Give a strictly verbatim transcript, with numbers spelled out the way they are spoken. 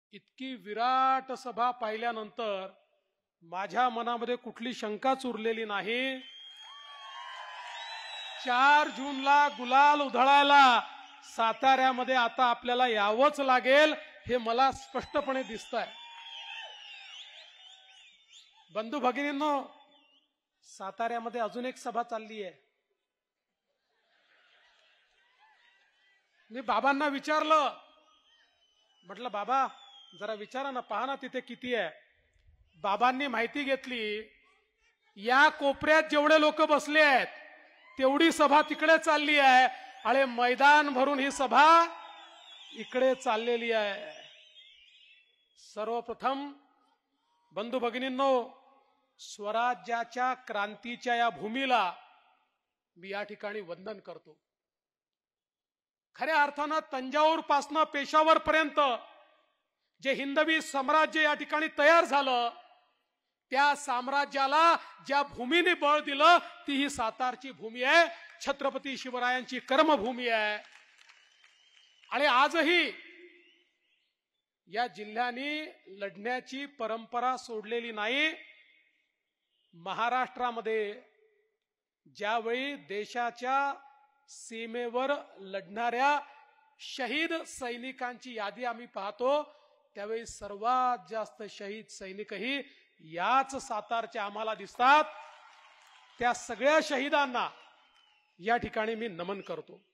इतकी विराट सभा पाहिल्यानंतर माझ्या मनामध्ये कुठली शंकाच उरलेली नाही। चार जूनला गुलाल उधळायला साताऱ्यामध्ये आता आपल्याला यावंच लागेल हे मला स्पष्टपणे दिसतंय। बंधू भगिनींनो, साताऱ्यामध्ये अजून एक सभा चालली आहे। मी बाबांना विचारलं, म्हटलं बाबा जरा विचारा ना, पहा ना तिथे किती आहे। बाबांनी माहिती घेतली, या कोपऱ्यात जेवढे लोक बसले आहेत तेवढी सभा तिकडे चालली आहे आणि मैदान भरून ही सभा इकडे चाललेली आहे। सर्वप्रथम बंधू भगिनींनो, स्वराज्याच्या क्रांतीच्या या भूमीला मी या ठिकाणी वंदन करतो। खऱ्या अर्थानं तंजाऊर पासनं पेशावर पर्यंत जे हिंदवी साम्राज्य या ठिकाणी तयार झालं, त्या साम्राज्याला ज्या भूमीने बळ दिलं ती ही सातारची भूमी आहे, छत्रपती शिवरायांची कर्मभूमी आहे। आणि आजही या जिल्ह्याने लढण्याची परंपरा सोडलेली नाही। महाराष्ट्रामध्ये ज्यावेळी देशाच्या सीमेवर लढणाऱ्या शहीद सैनिकांची यादी आम्ही पाहतो, त्यावेळी सर्वात जास्त शहीद सैनिकही याच सातारचे आम्हाला दिसतात। त्या सगळ्या शहीदांना या ठिकाणी मी नमन करतो।